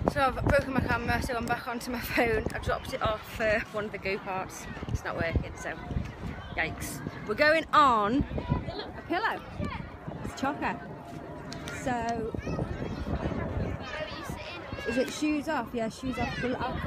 So I've broken my camera, so I'm back onto my phone. I dropped it off one of the go-karts. It's not working, so yikes. We're going on a pillow. It's chocker. So, is it shoes off? Yeah, shoes off.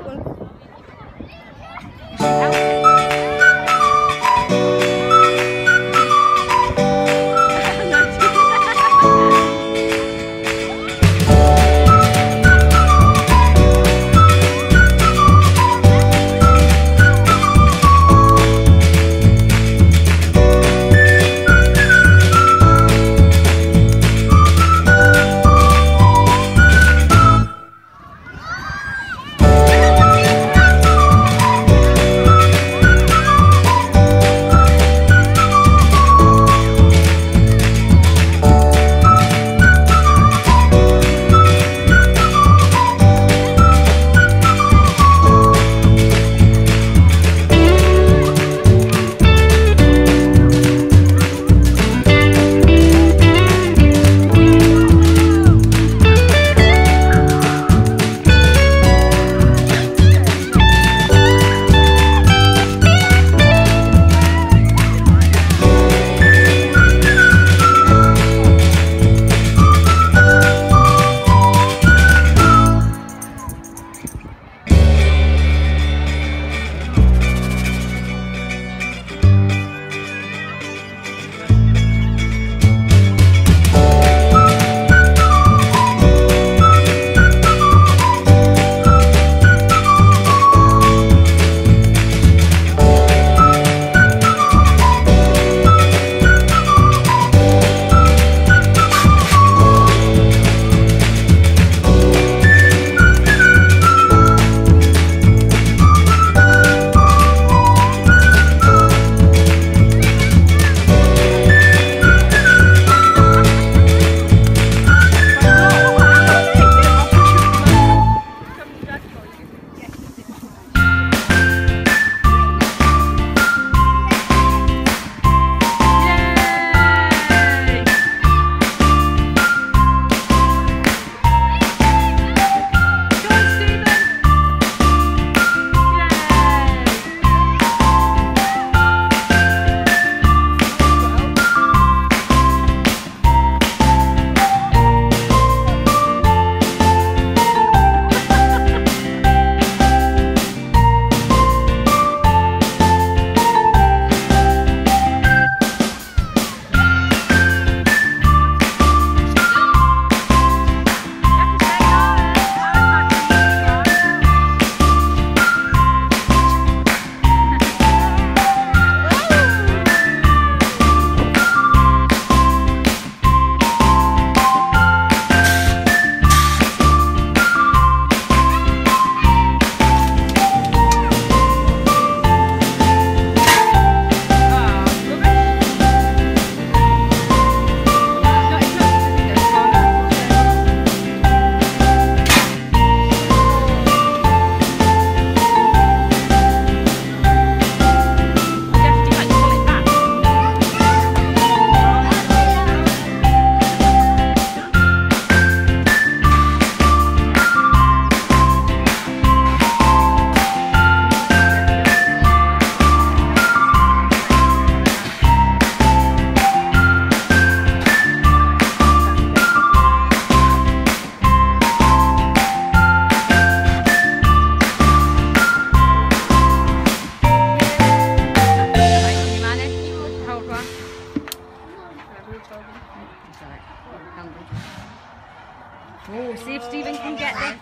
Oh, see if Stephen can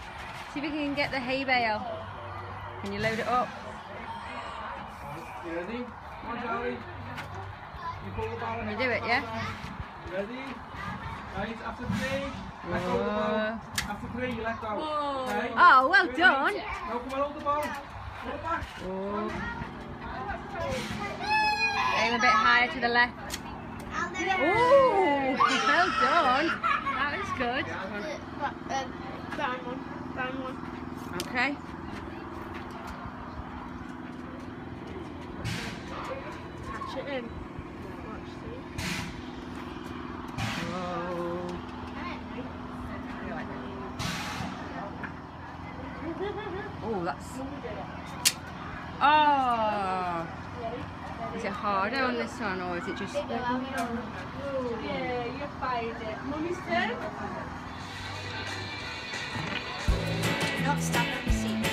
get the hay bale. Can you load it up? You ready? Come on, Charlie. You pull the ball. Can you do it, yeah? You ready? Right, after three, let go of the ball. After three, you let go. Okay? Oh, well done. Now come on, hold the ball. Hold it back. Oh. Aim a bit higher to the left. Oh, well done. That was good. Down one. Okay. Catch it in. Whoa. Oh, that's... Oh! Is it harder on this one, or is it just... Yeah, you find it. Mummy's turn. Do not stand on the seat.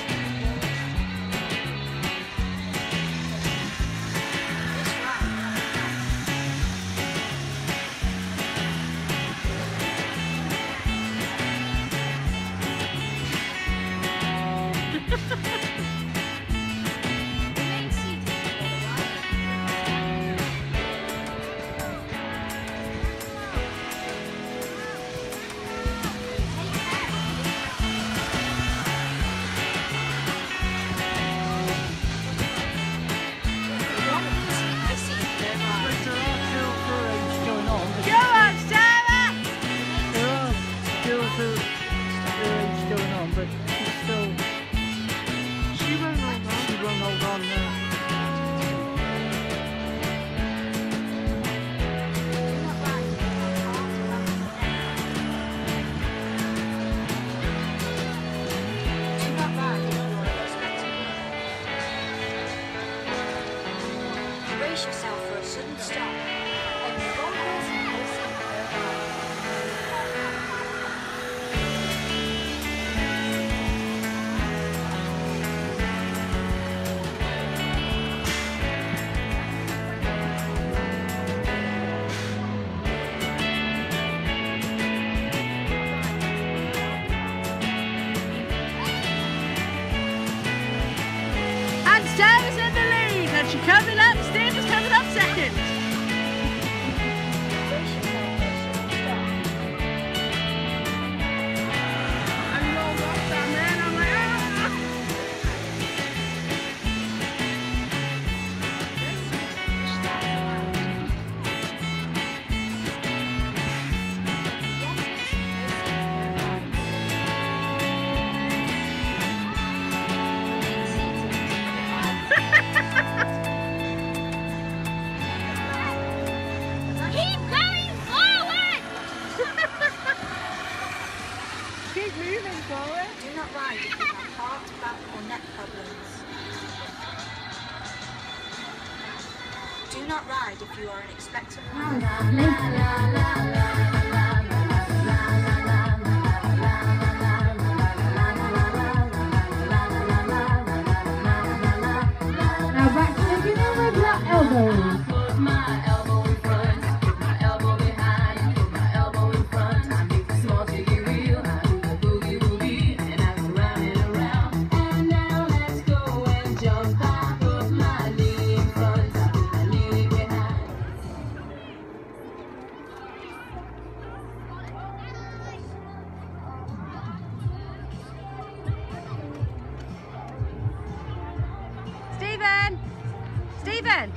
Brace yourself for a sudden stop. And the rollers listen and Sarah's in the lead, and she's coming up. Steve is coming up second. Keep moving forward. Do not ride if you have heart, back or neck problems. Do not ride if you are an expectant Now back to the beginning with your elbows. Put my elbow in front, put my elbow behind, put my elbow in front. I make the small jiggy reel, I do the boogie woogie, and I go round and around. And now let's go and jump. I put my knee in front, I put my knee behind. Stephen! Stephen!